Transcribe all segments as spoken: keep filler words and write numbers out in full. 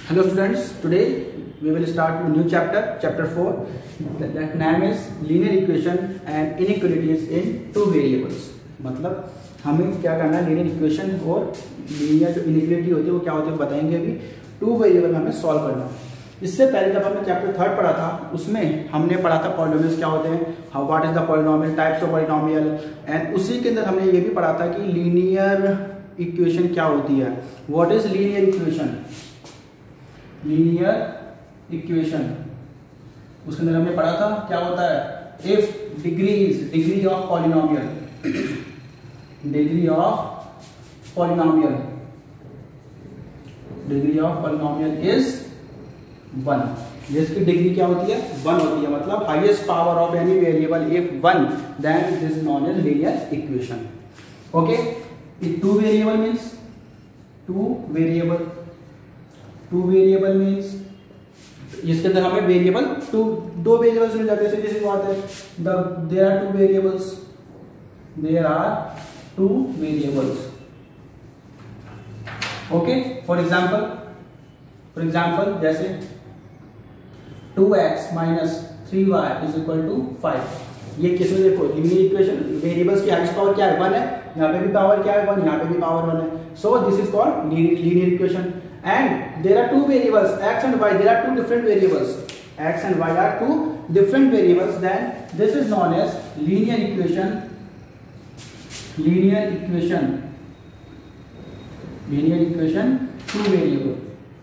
Hello students, today we will start a new chapter, chapter four. That name is linear equation and inequalities in two variables. मतलब हमें क्या करना है, linear equation और linear जो inequality होती है वो क्या होती है बताएंगे अभी. टू वेरिएबल में हमें सॉल्व करना है. इससे पहले जब हमने चैप्टर थर्ड पढ़ा था उसमें हमने पढ़ा था पॉलिनोमियल्स क्या होते हैं, how what is the polynomial, types of polynomial, and उसी के अंदर हमने ये भी पढ़ा था कि लीनियर इक्वेशन क्या होती है. What is linear equation, linear equation उसके अंदर हमने पढ़ा था क्या होता है, if degrees degree of polynomial degree of polynomial degree of polynomial is one. जिसकी डिग्री क्या होती है, वन होती है. मतलब highest power of any variable if one then this is known as linear equation. Okay, two variable means two variable two variable means इसके अंदर हमें वेरिएबल टू दो वेरिएबल्स मिल जाते हैं. जैसे बात है there are two variables there are two variables. Okay, for example for example जैसे two x minus three y is equal to five. ये किसमें देखो लीनियर इक्वेशन, वेरिएबल्स की हाईएस्ट पावर क्या है, वन है. यहाँ पे भी पावर क्या है, वन. यहाँ पे भी पावर वन है. So this is called linear equation. And there are two variables x and y. There are two different variables x and y are two different variables. Then this is known as linear equation. Linear equation. Linear equation two variable.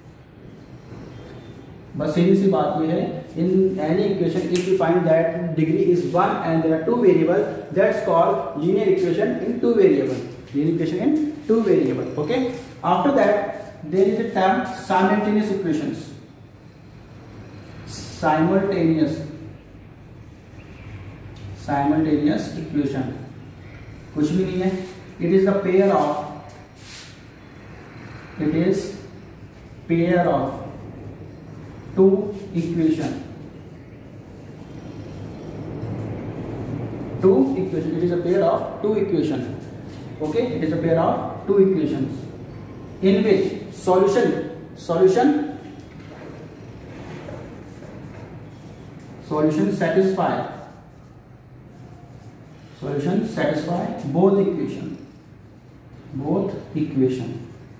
बस सीधी सी बात ये है, in any equation if you find that degree is one and there are two variable, that's called linear equation in two variable. Linear equation in two variable. Okay. After that there is a term simultaneous equations. Simultaneous simultaneous equation कुछ भी नहीं है. It is the pair of it is pair of two equation two equation. It is a pair of two equation. Okay, it is a pair of two equations in which solution solution solution satisfy solution satisfy both equation both equation.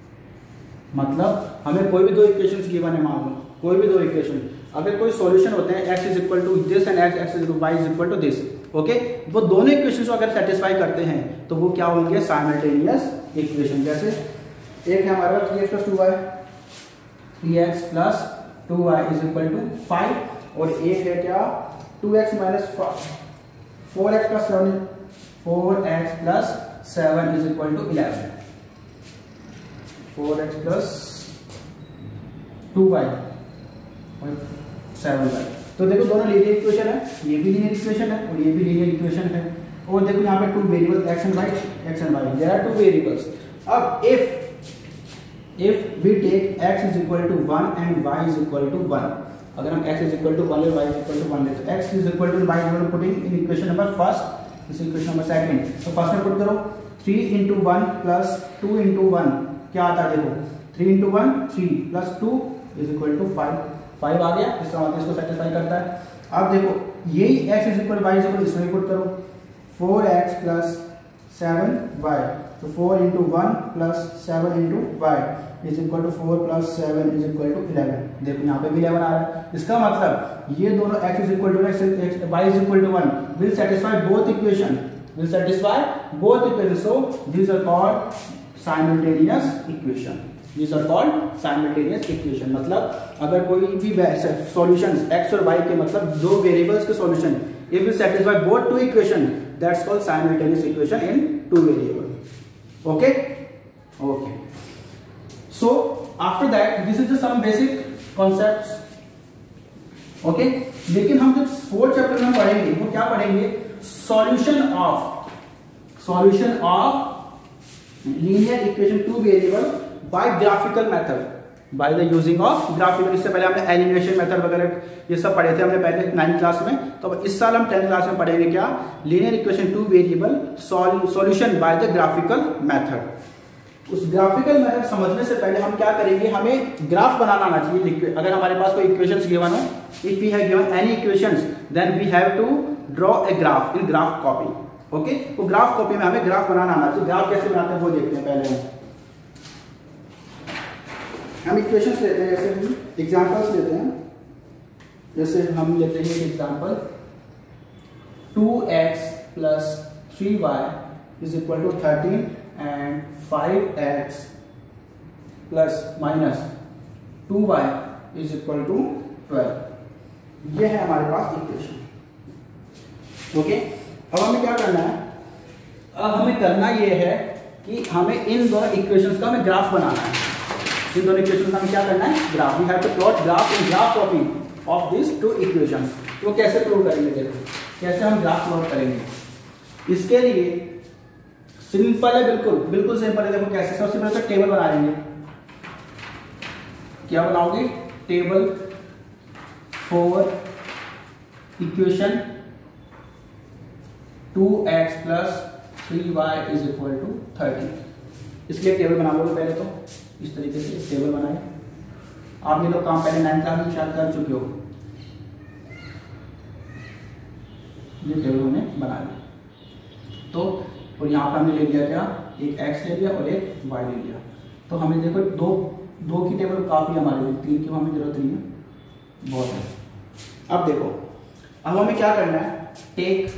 मतलब हमें कोई भी दो equations given है, मान लो कोई भी दो इक्वेशन, अगर कोई सॉल्यूशन होते हैं x is equal to this and x x is y is equal to this. Okay, वो दोनों इक्वेशंस को अगर सेटिस्फाई करते हैं तो वो क्या होंगे, साइमल्टेनियस इक्वेशन. जैसे एक है हमारा three x plus two y, three x plus two y is equal to five, और एक है क्या two x minus four x plus seven four x plus seven is equal to eleven. Four x plus two y और seven y. तो देखो दोनों linear equation है, ये भी लीनियर इक्वेशन है और ये भी लीनियर इक्वेशन है. और देखो यहाँ पे two variable x and y x and y there are two variables. अब if if we take x is equal to one and y is equal to one, अगर हम x is equal to one और y is equal to one लेते हैं, x is equal to y is equal to putting in equation number first, this is equation number second. तो first में put करो three into one plus two into one क्या आता है, देखो three into one three plus two is equal to five. Five आ गया, इसका मतलब इसको सेटिस्फाई करता है. अब देखो यही x is equal to y is equal, इसमें पुट करो four x plus seven y, तो four into one plus seven into y is equal to four plus seven is equal to eleven. देखो यहाँ पे भी इलेवन आ रहा है. इसका मतलब ये दोनों x is equal to x y is equal to one will satisfy both equation will satisfy both equation. So this are called simultaneous equation. This are called simultaneous equation. मतलब अगर कोई भी सॉल्यूशंस x और y के, मतलब दो variables के solution if will satisfy both two equation, that's called simultaneous equation in two variable. Okay okay. So after that this is the some basic concepts. okay, लेकिन हम जब फोर्थ चैप्टर में पढ़ेंगे वो क्या पढ़ेंगे, solution of solution of linear equation two variable by graphical method, by the using of graphical. इससे पहले हमने एलिमिनेशन मेथड वगैरह ये सब पढ़े थे हमने पहले नाइन्थ क्लास में. तो इस साल हम टेंथ क्लास में पढ़ेंगे क्या, linear equation two variable solution by the graphical method. उस ग्राफिकल मेथड समझने से पहले हम क्या करेंगे, हमें ग्राफ बनाना आना चाहिए। अगर हमारे पास कोई इक्वेशंस गिवन हो, if we have given any equations then we have to draw a graph in graph copy. Okay, तो ग्राफ कॉपी में हमें ग्राफ बनाना आना चाहिए। ग्राफ कैसे बनाते हैं वो देखते हैं। पहले हम हम इक्वेशंस लेते हैं, जैसे हम एग्जांपल्स लेते हैं। जैसे हम लेते हैं example two x plus three y is equal to thirteen and five x plus minus two y is equal to twelve. ये है हमारे पास इक्वेशन। ओके, अब हमें क्या करना है, अब हमें करना ये है कि हमें इन दोनों इक्वेशंस का हमें ग्राफ बनाना है। इन दोनों इक्वेशंस का हमें क्या करना है, graph. We have to plot graph in graph copy of this two equations. तो कैसे प्रूव करेंगे, देखो कैसे हम ग्राफ प्लॉट करेंगे। इसके लिए सिंपल है, बिल्कुल बिल्कुल सिंपल है। देखो कैसे, सबसे पहले तो टेबल बना लेंगे। क्या बनाओगे, table for equation two x plus three y is equal to thirty. इसलिए टेबल बना लोगे पहले तो इस तरीके से टेबल बनाए। आप ये लोग काम पहले नाइन क्लास में शायद कर चुके हो। ये टेबल हमने बना लिया। तो और यहाँ पे हमने ले लिया क्या, एक x ले लिया और एक y ले लिया। तो हमें देखो दो दो की टेबल काफी हमारे लिए, तीन की हमें जरूरत नहीं है, बहुत है। अब देखो, अब हमें क्या करना है, take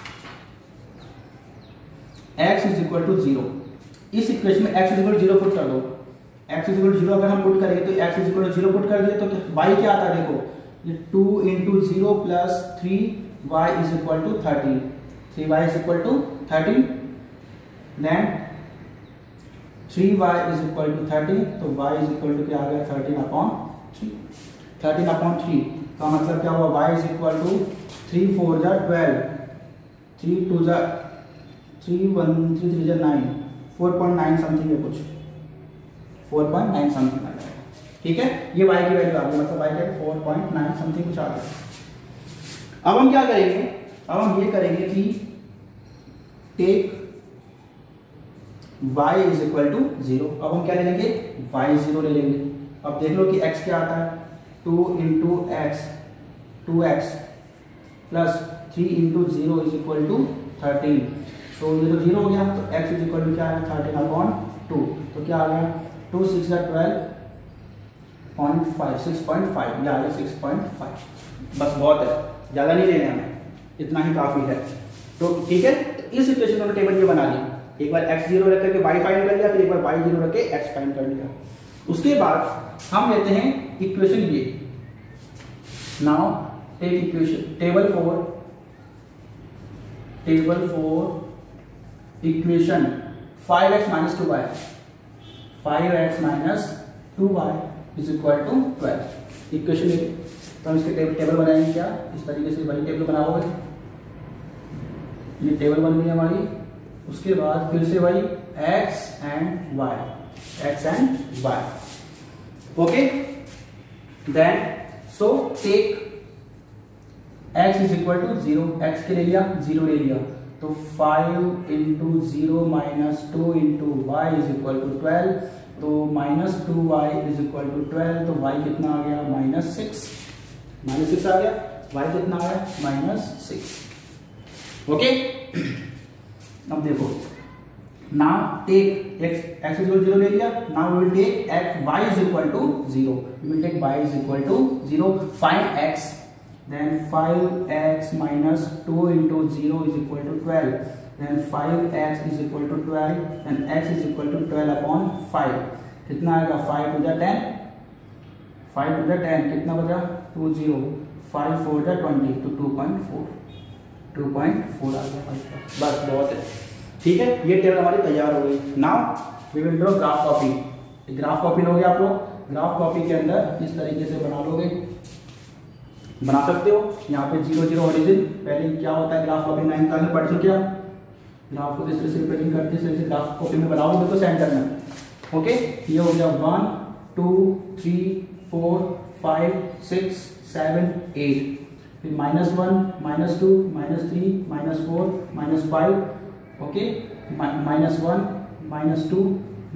x is equal to zero. इस इक्वेशन में x is equal to zero put कर दो। x is equal to zero अगर हम पुट करेंगे तो x is equal to zero put कर दिए तो y क्या आता है, देखो ये two into zero plus three y is equal to thirteen. Three y is equal to thirteen, then three y is equal to thirteen, तो y इज इक्वल टू क्या आ गया, thirteen upon three. Thirteen upon three का मतलब क्या हुआ, y is equal to three four जा twelve, three two जा थ्री वन थ्री थ्री जा nine, four point nine something है, कुछ फोर पॉइंट नाइन समथिंग आ जाएगा। ठीक है, ये y की वैल्यू आ गई, मतलब y का फोर पॉइंट नाइन समथिंग कुछ आ गया। अब हम क्या करेंगे, अब हम ये करेंगे कि take y is equal to zero. अब हम क्या ले लेंगे, y जीरो ले लेंगे। अब देख लो कि x क्या आता है, two into x, two x plus three into zero is equal to thirteen. तो ये तो जीरो हो गया, तो x इज इक्वल टू क्या है, थर्टीन अपॉन टू। तो क्या आ गया, two six twelve point five, six point five, या सिक्स पॉइंट फाइव। बस बहुत है, ज़्यादा नहीं लेने हमें, इतना ही काफ़ी है। तो ठीक है, तो इस इक्वेशन में टेबल ये बना ली। एक बार x जीरो रख करके y फाइंड कर लिया, फिर एक बार y जीरो रख के x फाइंड कर लिया। उसके बाद हम लेते हैं इक्वेशन ये। Now take equation table for table for equation five x minus two y, five x minus two y is equal to twelve. Equation ये, तो हम इसके टेबल टेबल बनाएंगे क्या, इस तरीके से वही टेबल बनाओगे। ये टेबल बन गई हमारी। उसके बाद फिर से वही x and y, x and y। Okay, then so take x is equal to zero, x के ले लिया, जीरो ले लिया, तो five into zero minus two into y is equal to twelve. तो minus two y is equal to twelve, तो y कितना आ गया, माइनस सिक्स, माइनस सिक्स आ गया। y कितना आ गया, माइनस सिक्स। ओके, अब देखो, now take x x is equal zero ले लिया। Now we will take x y is equal to zero. We will take y is equal to zero, find x, then five x minus two into zero is equal to twelve, then five x is equal to twelve, then x is equal to twelve upon five. कितना आएगा, five two जा ten, five two जा ten कितना बचा, two zero, five four जा twenty, तो two point four, two point four आ गया। बस बहुत है। ठीक है, ये टेबल हमारी तैयार हो गई। Now we will draw graph copy. Graph copy लोगे आप लोग, ग्राफ कॉपी के अंदर इस तरीके से बना लोगे, बना सकते हो। यहाँ पे जीरो जीरो ओरिजिन, पहले क्या होता है ग्राफ कॉपी, नाइन क्लास में पढ़ चुके आप। ग्राफ को इस तरह से रिप्रेजेंट करते हैं, इस तरह से ग्राफ कॉपी में बनाओगे तो सेंटर में। ओके, ये हो गया one two three four five six seven eight, फिर minus one minus two minus three minus four minus five, okay, minus one minus two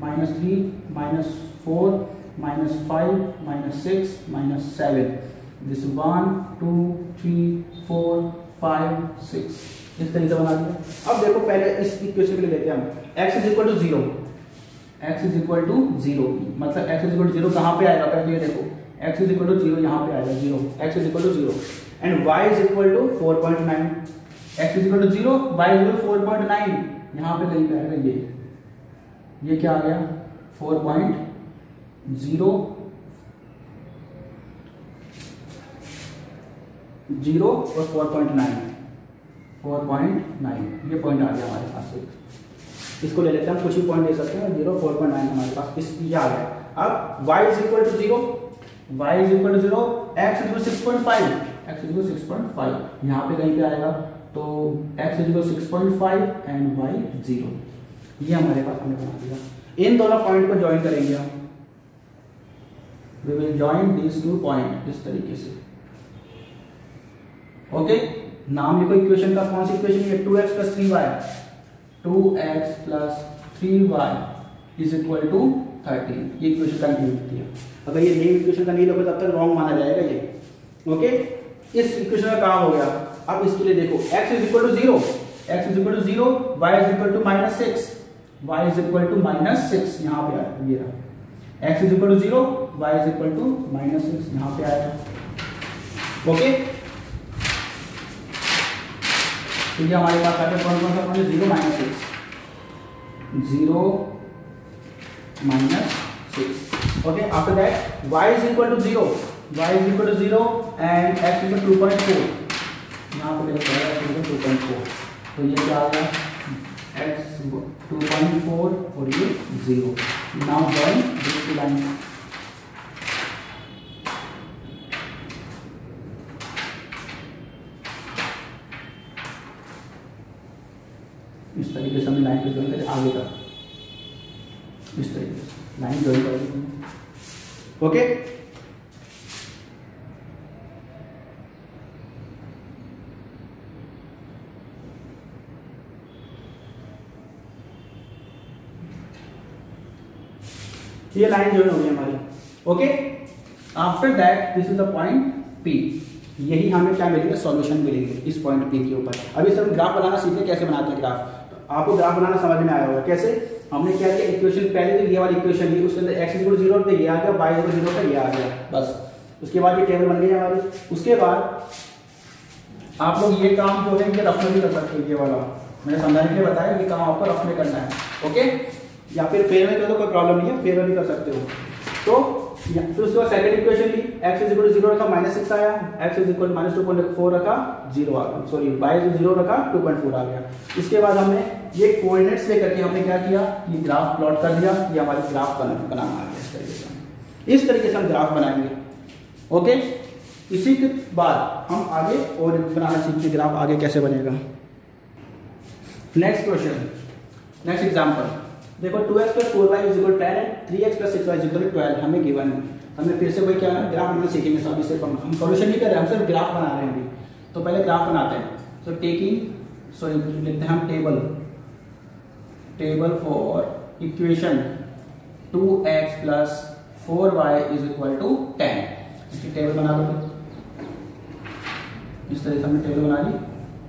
minus three, minus four, minus five, minus six, minus seven, this one two three four five six, इस तरीके से बना दिया। अब देखो पहले इस equation के लिए लेते हैं हम x is equal to zero, x is equal to zero, मतलब x is equal to zero कहाँ पे आएगा, पहले ये देखो x is equal to zero यहाँ पे आएगा zero, x is equal to zero and y is equal to four point nine, x is equal to zero, y is equal to four point nine, यहाँ पे कहीं पे आएगा ये ये क्या आ गया फोर पॉइंट जीरो जीरो और four point nine, four point nine ये पॉइंट आ गया हमारे पास। एक इसको ले लेते हैं हम, कुछ ही पॉइंट ले सकते हैं, जीरो फोर पॉइंट नाइन हमारे पास इस ये आ गया। अब y is equal to zero, y is equal to zero, x is equal six point five, x is equal six point five, यहाँ पे कहीं पे आएगा तो x is equal six point five and y zero, ये हमारे पास हमने बना दिया। इन दोनों पॉइंट को ज्वाइन करेंगे हम, we will join this two point इस तरीके से। ओके, नाम लिखो इक्वेशन का, कौन सी इक्वेशन है, two x plus three y, two x plus three y is equal to thirteen, ये इक्वेशन का नेम लिखती है। अगर ये नेम इक्वेशन का नहीं लिखो तब तक रॉन्ग माना जाएगा ये। ओके, इस इक्वेशन का काम हो गया। अब इसके लिए देखो x is equal to zero, x is equal to zero, y is equal to minus six, y is equal to minus six, यहाँ पे आया ये रहा, x is equal to zero, y is equal to minus six, यहाँ पे आया। Okay, तो ये हमारे पास आता है कौन कौन सा point, zero minus six, zero minus six. Okay, after that y is equal to zero, y is equal to zero and x is two point four, यहाँ पे देखो टू पॉइंट फोर, तो ये क्या आ गया x टू पॉइंट फोर और ये zero. Now join this two line, इस तरीके से हमने लाइन को ज्वाइन करें आगे का, इस तरीके से लाइन ज्वाइन करेंगे। ओके, ये लाइन ज्वाइन हो गई हमारी। Okay, after that this is the point P, यही हमें क्या मिलेगा, सॉल्यूशन मिलेंगे इस पॉइंट P के ऊपर। अभी सर ग्राफ बनाना सीखते कैसे बनाते हैं ग्राफ, तो आपको ग्राफ बनाना समझ में आया होगा कैसे। हमने क्या किया, इक्वेशन पहले तो ये वाली इक्वेशन ली, उसके अंदर x इक्वल जीरो पे ये आ गया, y इक्वल जीरो पे ये आ गया, बस। उसके बाद ये टेबल बन गई हमारी। उसके बाद आप लोग ये काम जो है ये रफ में भी कर सकते हो, ये वाला मैंने समझाने के लिए बताया, ये काम आपको रफ में करना है। ओके, या फिर फेयर में कर दो, कोई प्रॉब्लम नहीं है, फेयर में भी कर सकते हो। तो फिर उसके बाद सेकंड इक्वेशन ली, x is equal to zero रखा, माइनस सिक्स आया, x is equal minus two point four रखा, जीरो आ गया, सॉरी y इज जीरो रखा, टू पॉइंट फोर आ गया। इसके बाद हमने ये कोऑर्डिनेट्स लेकर के हमने क्या किया, ये ग्राफ प्लॉट कर दिया, ये हमारी ग्राफ बना बनाना आ गया। इस तरीके से इस तरीके से हम ग्राफ बनाएंगे। ओके, इसी के बाद हम आगे और बनाना सीखेंगे ग्राफ आगे कैसे बनेगा। नेक्स्ट क्वेश्चन, नेक्स्ट एग्जांपल देखो, two x plus four y is equal ten and three x plus six y is equal twelve हमें गिवन है। हमें फिर से वही क्या है, ग्राफ बनाना सीखेंगे। अभी सिर्फ हम सॉल्यूशन नहीं कर रहे हैं, हम सिर्फ ग्राफ बना रहे हैं अभी। तो पहले ग्राफ बनाते हैं। तो टेकिंग सॉरी लिखते हैं हम table, table for equation two x plus four y is equal to ten. इसकी टेबल बना दो, इस तरह से हमने टेबल बना ली।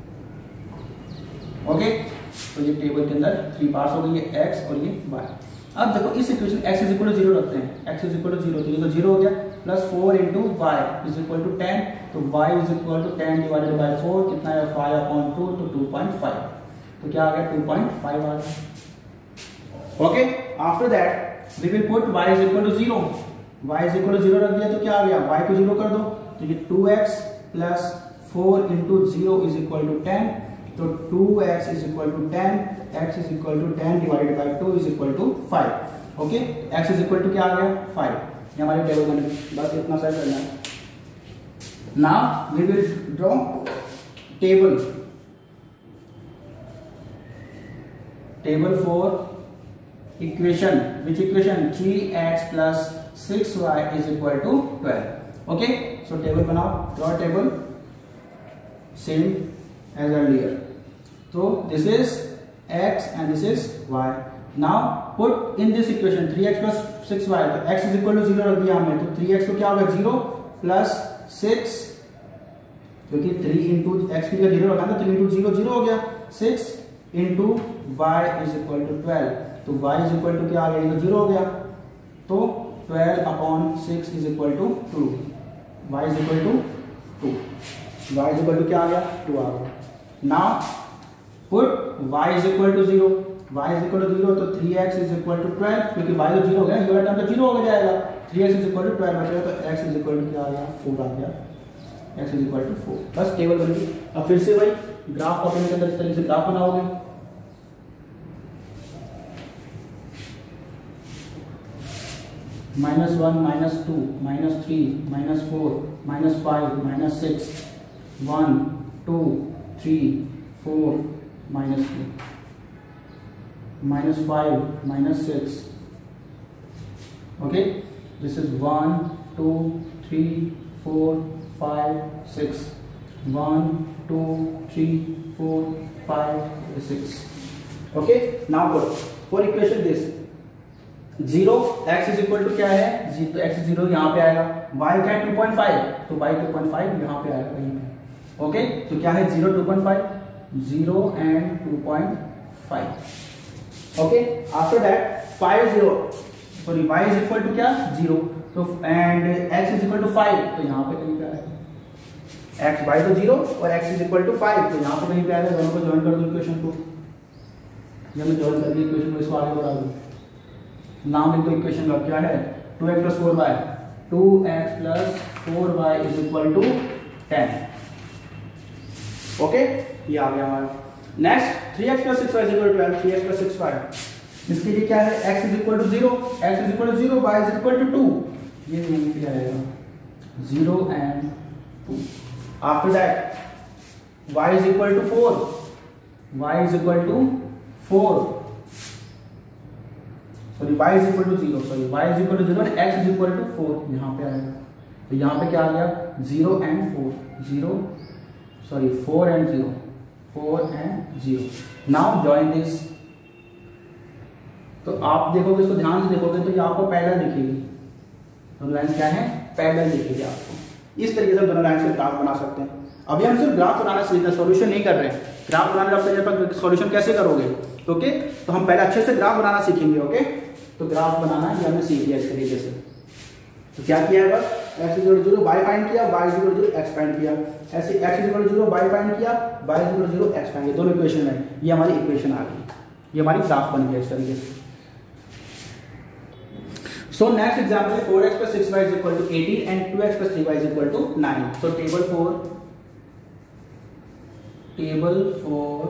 ओके, तो ये टेबल के अंदर थ्री पार्ट्स हो गई, ये x और ये y। अब देखो इस equation x is equal to zero रखते हैं, x is equal to zero, तो ये तो जीरो हो गया, plus four into y is equal to ten, तो y is equal to ten divided by four, कितना है फाइव अपॉन टू, तो टू पॉइंट फाइव, तो क्या आ गया टू पॉइंट फाइव आ गया। Okay, after that we will put y is equal to zero, y is equal to zero रख दिया, तो क्या आ गया y को जीरो कर दो, तो ये two x plus four into zero is equal to ten, तो two x is equal to ten, x is equal to ten divided by two is equal to five. Okay, x is equal to क्या आ गया five, ये हमारी table बन गई। बस इतना सा करना है। Now we will draw table, table for equation, which equation three x plus six y is equal to twelve. Okay, so table बनाओ, draw table same as earlier. So this is x and this is y. Now put in this equation three x plus six y, तो x is equal to zero रख दिया हमने, तो three x तो क्या होगा zero plus six, क्योंकि three into x की जगह जीरो रखा था, थ्री इंटू जीरो जीरो हो गया, six into y is equal to twelve, तो y इज इक्वल टू क्या आ गया, जीरो हो गया, तो twelve upon six is equal to two, y is equal to two, y is equal to क्या आ गया, टू आ गया। Now put y is equal to zero, y is equal to zero, तो three x is equal to twelve, क्योंकि y तो zero हो गया, ये वाला टर्म तो जीरो हो जाएगा, three x is equal to twelve बचेगा, तो x इज इक्वल टू क्या आ गया, फोर आ गया, x is equal to four. बस टेबल बन गई। अब फिर से वही ग्राफ कॉपी के अंदर इस तरीके से ग्राफ बनाओगे, minus one, minus two, minus three, minus four, minus five, minus six, one, two, three, four, minus two, minus five, minus six, okay, this is one, two, three, four, five, six, one, two, three, four, five, six, okay. Now put for equation this zero, x is equal to क्या है, तो x zero यहाँ पे आएगा, y क्या है two point five, तो y two point five यहाँ पे आएगा कहीं पे, ओके, तो क्या है zero two point five, zero and two point five, okay. After that five zero, sorry y is equal to क्या जीरो, तो and x is equal to five, तो यहाँ पे कहीं पे आएगा, x y तो जीरो और x is equal to five, तो यहाँ पे कहीं पे आएगा, दोनों को ज्वाइन कर दो इक्वेशन को, ये मैं ज्वाइन कर दी इक्वेशन को, इसको आगे बढ़ा दूँ, नाम लिख दो इक्वेशन का, क्या है two x plus four y, two x plus four y is equal to ten, okay, ये आ गया हमारा। Next three x plus six y is equal to twelve, three x plus six y, इसके लिए क्या है x is equal to zero, x is equal to zero, y is equal to two, ये यहीं पे आएगा zero and two. After that y is equal to four, y is equal to four, sorry y is equal to zero, sorry y is equal to zero and x is equal to four, यहाँ पे आएगा, तो यहाँ पे क्या आ गया zero and four, zero sorry four and zero, four and zero. Now join this, तो आप देखोगे इसको ध्यान से देखोगे तो ये आपको पैरेलल दिखेगी, तो लाइन क्या है पैरेलल दिखेगी आपको, इस तरीके से दोनों लाइन से ग्राफ बना सकते हैं। अभी हम सिर्फ ग्राफ बनाना सीख रहे हैं, सॉल्यूशन नहीं कर रहे हैं, ग्राफ बनाने का सॉल्यूशन कैसे करोगे, ओके, तो हम पहले अच्छे से ग्राफ बनाना सीखेंगे, ओके, तो ग्राफ बनाना ये हमने सीख लिया इस तरीके से। तो क्या किया है, बस x equal to zero y find किया, y equal to zero x find किया, ऐसे x equal to zero y find किया, y equal to zero x find किया, दोनों इक्वेशन है, ये हमारी इक्वेशन आ गई, ये हमारी ग्राफ बन गया इस तरीके से। So next example is four x plus six y is equal to eighteen and two x plus three y is equal to nine. So table for table for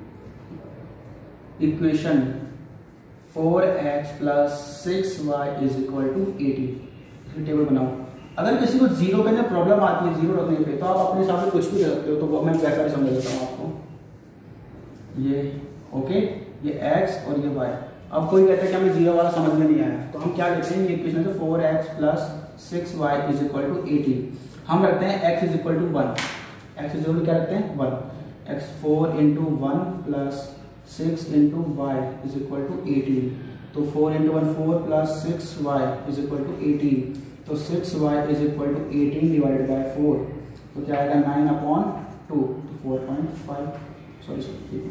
equation four x plus six y is equal to eighteen. इसकी table बनाओ। अगर किसी को zero करने problem आती है zero रखने पे, तो आप अपने हिसाब से कुछ भी कर सकते हो, तो मैं वैसा भी समझा देता हूँ आपको। ये ओके, ये x और ये y। अब कोई कहता है कि हमें जीरो वाला समझ में नहीं आया, तो हम क्या लिखते हैं, ये इक्वेशन से four x plus six y is equal to eighteen, हम रखते हैं x is equal to one, x is equal to क्या रखते हैं one, x four into one plus six into y is equal to eighteen, तो four into one four plus six y is equal to eighteen, तो six y is equal to eighteen divided by four, तो क्या आएगा nine upon two, तो four point five, sorry sorry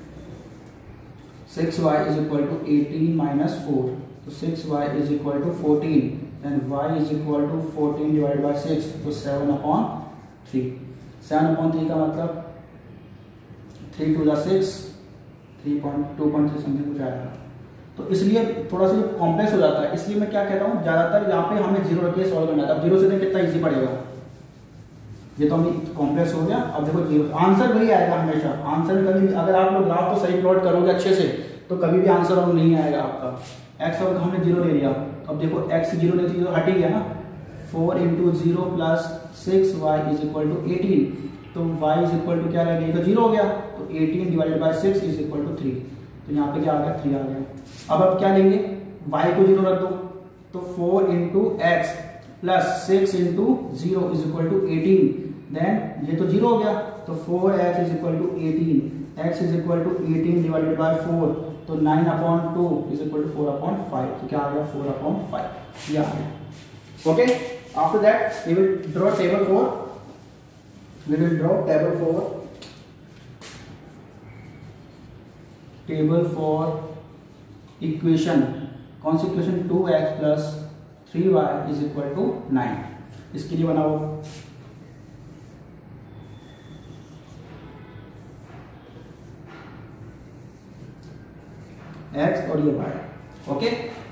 six y is equal to eighteen minus four, तो six y is equal to fourteen and y is equal to fourteen divide by six, तो seven upon three, seven upon three का मतलब three two जा six, three point two point three something कुछ आएगा, तो इसलिए थोड़ा सा कॉम्प्लेक्स हो जाता है, इसलिए मैं क्या कहता हूँ ज़्यादातर यहाँ पे हमें जीरो रखिए सॉल्व करना था, अब जीरो से देखें कितना ईजी पड़ेगा, ये तो हमें कॉम्प्लेक्स हो गया। अब देखो जीरो, आंसर वही आएगा हमेशा, आंसर में कभी भी अगर आप लोग ग्राफ को सही प्लॉट करोगे अच्छे से तो कभी भी आंसर और नहीं आएगा आपका। एक्स और हमने जीरो ले लिया, अब देखो एक्स जीरो ले तो हट ही गया ना, four into zero plus six y is equal to eighteen, तो वाई इज इक्वल टू क्या रह गया, तो जीरो हो गया, तो eighteen divided by six is equal to three, तो यहाँ पे क्या आ गया थ्री आ गया। अब अब क्या लेंगे, वाई को जीरो रख दो, तो four into x plus six into zero is equal to eighteen, then ये तो जीरो हो गया, तो four x is equal to eighteen, x is equal to eighteen divided by four तो nine upon two is equal to four upon five, तो क्या आ गया फोर अपॉन फाइव, ये आ गया। Okay, after that we will draw table for, we will draw table for, table for equation, कौन सी equation, two x plus three y is equal to nine. इसके लिए बनाओ x और ये y। ओके,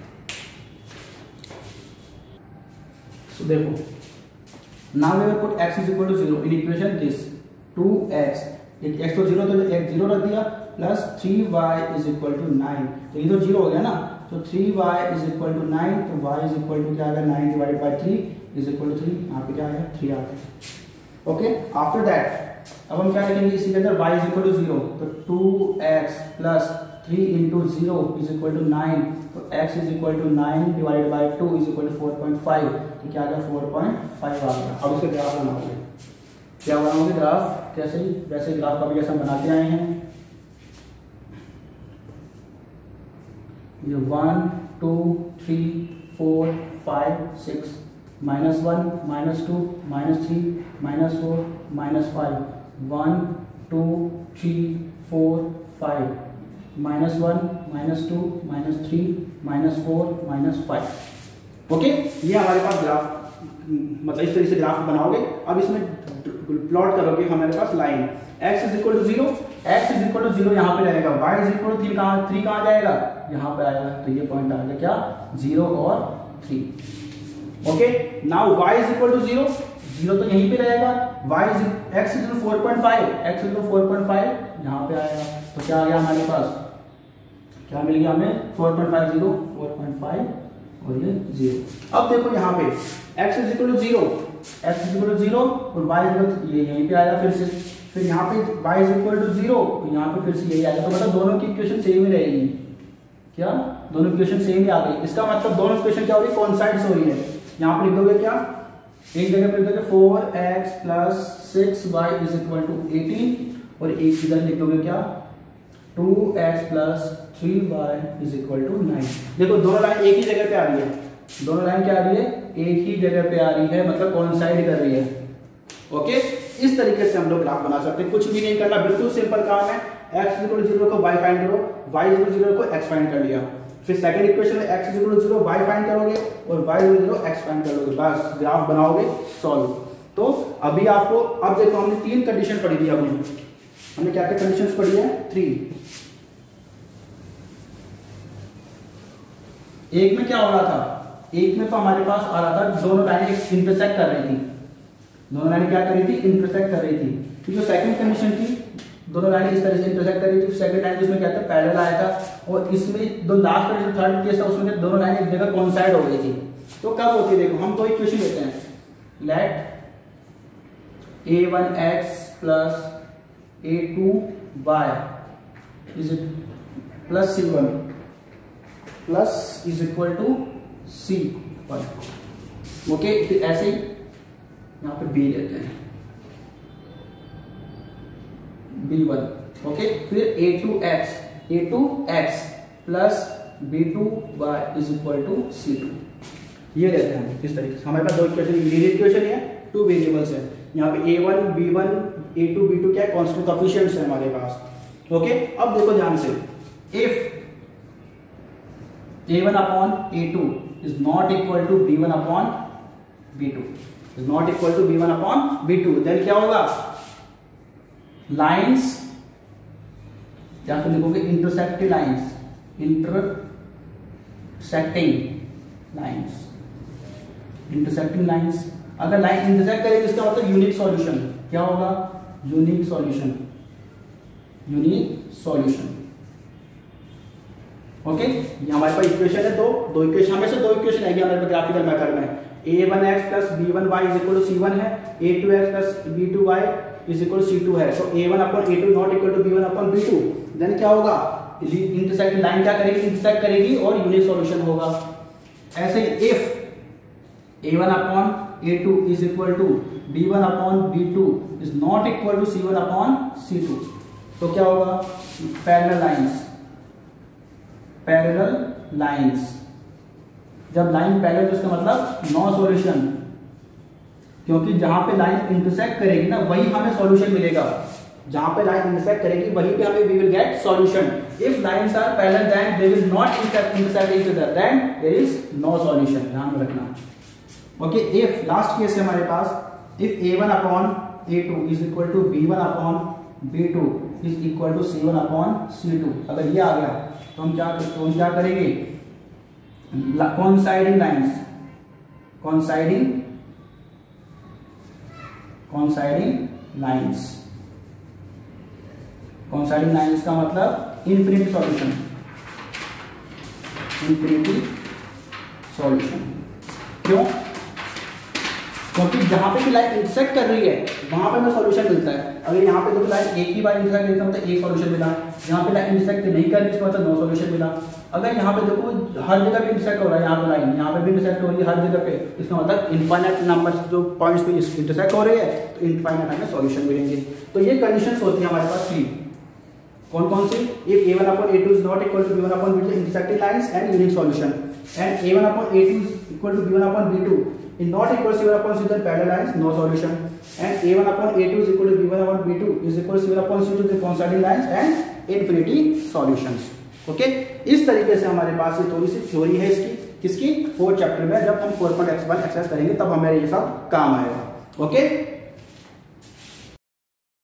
सो देखो now we will put x is equal to zero in equation this, two x, एक x तो जीरो, तो एक जीरो रख दिया, plus three y is equal to nine, तो ये तो जीरो हो गया ना, तो three y is equal to nine, तो y इज इक्वल टू क्या आ गया, nine divide by three is equal to three, यहाँ पे क्या आ गया, थ्री आ गया। ओके, आफ्टर दैट अब हम क्या लिखेंगे इसी के अंदर, y is equal to zero, तो two x plus three into zero is equal to nine, तो x is equal to nine divide by two is equal to four point five, तो क्या आ गया फोर पॉइंट फाइव आ गया। अब इसके ग्राफ बनाओगे, क्या बनाओगे ग्राफ, कैसे ही वैसे ग्राफ का भी जैसे हम बनाते आए हैं, ये one two three four five six, minus one minus two minus three minus four minus five, one two three four five, minus one minus two minus three minus four minus five. Okay, ये हमारे पास graph, मतलब इस तरीके से graph बनाओगे। अब इसमें plot करोगे, हमारे पास line x is equal to zero, x is equal to zero यहाँ पे रहेगा, y is equal to three, कहाँ थ्री कहाँ जाएगा, यहाँ पे आएगा, तो ये पॉइंट आ गया क्या, जीरो और three. Okay, now y is equal to zero, zero तो यहीं पे रहेगा, y is x is equal to four point five, x is equal to four point five यहाँ पे आएगा, तो क्या आ गया हमारे पास, क्या मिल गया हमें, four point five zero, four point five और ये जीरो। अब देखो यहाँ पे x is equal to zero, x is equal to zero और y इज इक्वल टू, ये यहीं पे आया फिर से, फिर यहाँ पे y is equal to zero, यहाँ पे फिर से यही आएगा, तो मतलब दोनों की इक्वेशन सेम ही रहेगी, क्या दोनों इक्वेशन सेम ही आ गई। इसका मतलब दोनों इक्वेशन क्या हो रही है, कोइंसाइड्स हो रही है। यहाँ पे लिख दोगे क्या, एक जगह पे लिख दोगे four x plus six y is equal to eighteen, और एक इधर लिख दोगे क्या, two x plus three y is equal to nine. देखो दोनों लाइन एक ही जगह पे आ रही है, दोनों लाइन क्या आ रही है, एक ही जगह पे आ रही है, मतलब कोइंसाइड कर रही है। ओके, इस तरीके से हम लोग ग्राफ बना सकते हैं, कुछ भी नहीं करना, बिल्कुल सिंपल काम है। x इक्वल टू जीरो को y फाइंड करो, y इक्वल टू जीरो को x फाइंड कर लिया, फिर सेकंड इक्वेशन में x equal to zero y find करोगे और y equal to zero x find करोगे, बस ग्राफ बनाओगे, सॉल्व। तो अभी आपको, अब देखो हमने तीन कंडीशन पढ़ी थी, अभी हमने क्या क्या कंडीशंस पढ़ी है, थ्री। एक में क्या हो रहा था, एक में तो हमारे पास आ रहा था दोनों लाइनें इंटरसेक्ट कर रही थी, दोनों लाइनें क्या कर रही थी, इंटरसेक्ट कर रही थी। फिर जो सेकंड कंडीशन थी, दोनों लाइनें इस तरह से इंटरसेक्ट कर रही थी, सेकंड लाइन जिसमें क्या था, पैरेलल आया था, और इसमें दो लास्ट का जो थर्ड केस था उसमें दोनों लाइनें एक जगह कोइंसाइड हो गई थी। तो कब होती है, देखो हम दो इक्वेशन लेते हैं, let a one x plus a two y is plus c one plus is equal to c one. Okay, फिर ऐसे ही यहाँ पे बी लेते हैं, बी वन। ओके, फिर a two x, a two x plus b two y is equal to c two, ये लेते हैं इस तरीके से। हमारे पास दो इक्वेशन, लीनियर इक्वेशन है, टू वेरिएबल्स है, यहाँ पे a one b one a two b two क्या है, कांस्टेंट कोएफिशिएंट्स है हमारे पास। ओके, अब देखो ध्यान से, if a one upon a two is not equal to b one upon b two, is not equal to b one upon b two, then क्या होगा, लाइन्स, या फिर लिखोगे intersecting lines, intersecting lines, intersecting lines. अगर line intersect करेगी इसका मतलब unique solution, क्या होगा, unique solution, unique solution. Okay, ये हमारे पास इक्वेशन है दो, दो इक्वेशन, हमेशा दो इक्वेशन आएगी हमारे पास ग्राफिकल मेथड में, a one x plus b one y is equal to c one है, a two x plus b two y is equal to c two है, तो a one upon a two not equal to b one upon b two, then क्या होगा, intersect line क्या करेगी, intersect करेगी और unique solution होगा। ऐसे ही if a one upon a two is equal to b one upon b two is not equal to c one upon c two, तो क्या होगा, पैरेलल लाइंस, पैरेलल लाइंस। जब लाइन पैरेलल तो इसका मतलब नो सॉल्यूशन, क्योंकि जहां पे लाइन इंटरसेक्ट करेगी ना वही हमें सॉल्यूशन मिलेगा। जहां पे लाइन इंटरसेक्ट करेगी वहीं पे हमें we will get solution. If lines are parallel then they will not intersect each other, then there is no solution, ध्यान में रखना। ओके, इफ लास्ट केस है हमारे पास, if a one upon a two is equal to b one upon b two is equal to c one upon c two, अगर ये आ गया तो हम क्या तो हम क्या करेंगे, coinciding lines, coinciding coinciding lines, coinciding lines का मतलब इनफिनिटी सॉल्यूशन, इनफिनिटी सॉल्यूशन। क्यों? क्योंकि जहां पे भी लाइन इंटरसेक्ट कर रही है वहां पे हमें सॉल्यूशन मिलता है। अगर यहाँ पे देखो लाइन एक ही बार इंटरसेक्ट करता है तो एक सॉल्यूशन मिला, यहाँ पे लाइन इंटरसेक्ट नहीं कर रही इसका मतलब नो सॉल्यूशन मिला। अगर यहाँ पे देखो हर जगह पे इंटरसेक्ट हो रहा है, यहाँ पे लाइन यहाँ पे भी इंटरसेक्ट हो रही है हर जगह पे, इसका मतलब इनफाइनाइट नंबर जो पॉइंट्स पे इंटरसेक्ट हो रही है तो इनफाइनाइट हमें सॉल्यूशन मिलेंगे। तो ये कंडीशंस होती है हमारे पास थ्री, कौन कौन सी, if a one upon a two is not equal to b one upon b two intersecting lines and unique solution, and a one upon a two is equal to b one upon b two is not equal to C one upon C two, then parallel lines, no solution. And A one upon A two is equal to B one upon B two is equal to C one upon C two, the coinciding lines and infinity solutions. Okay? इस तरीके से हमारे पास ये थोड़ी सी theory है इसकी, किसकी, fourth chapter में। जब हम four point x one exercise करेंगे तब हमें ये सब काम आएगा। Okay okay?